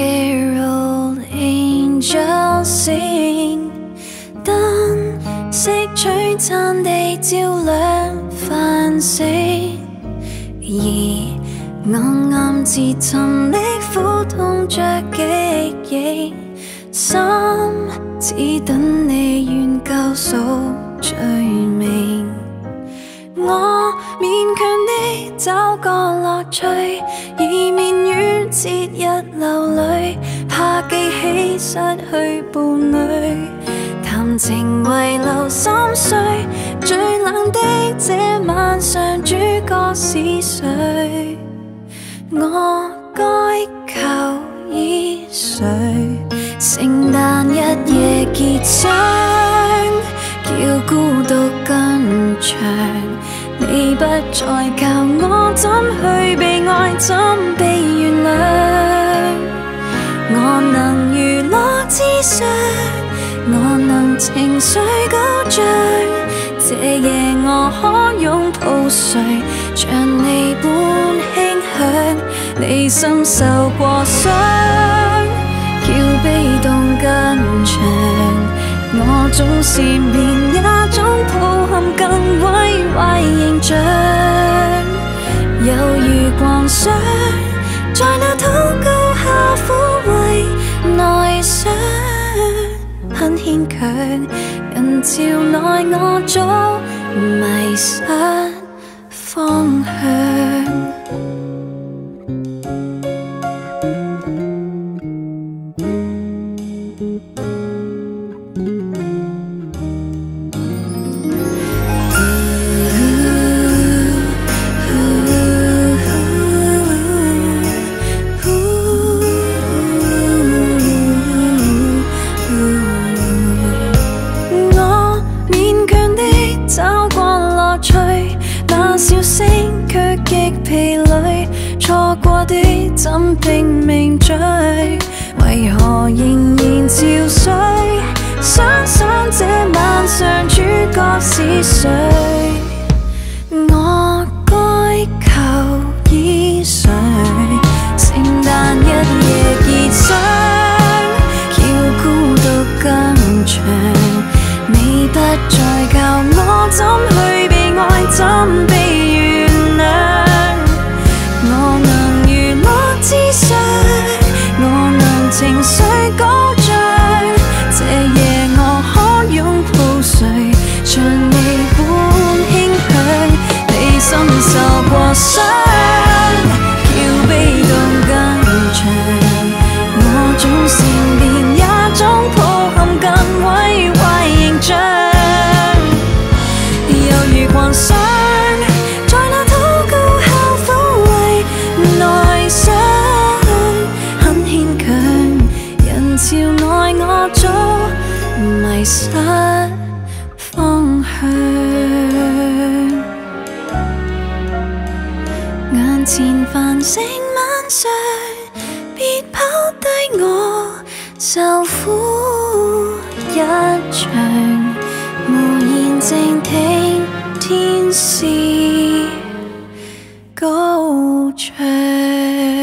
dear old angel sing， 燈色璀璨地照亮繁星，而我暗自沉溺苦痛着極刑，心只等你願救贖罪名。我勉強地找個樂趣，以免於節日流淚，怕記起失去伴侶。談情遺留心碎，最冷的這晚上，主角是誰？我該求依誰？聖誕一夜結霜，叫孤獨更長。你不再教我怎去被愛，怎被原諒。我能娛樂至上，我能情緒高漲。這夜我可擁抱誰，像你般輕響。你心受過傷，叫悲痛更長。我總是連一種抱憾更毀壞形象，猶如狂想，在那禱告下撫慰內傷，很牽強。人潮內我早迷失方向。笑聲卻極疲累，錯過的怎拼命追？為何仍然憔悴？想想這晚上主角是誰？我該求依誰？聖誕一夜結霜，叫孤獨更長。你不再教我怎去被愛，怎被原諒。我能娛樂至上，我能情緒高漲。這夜我可擁抱誰，像你般輕響。你心受過傷，叫悲痛更長。我總是連一種抱憾更毀壞形象，猶如狂想，在那禱告後撫慰內傷，很牽強。人潮內我早迷失方向，眼前繁星晚上，別拋低我受苦一場，無言靜聽天使高唱。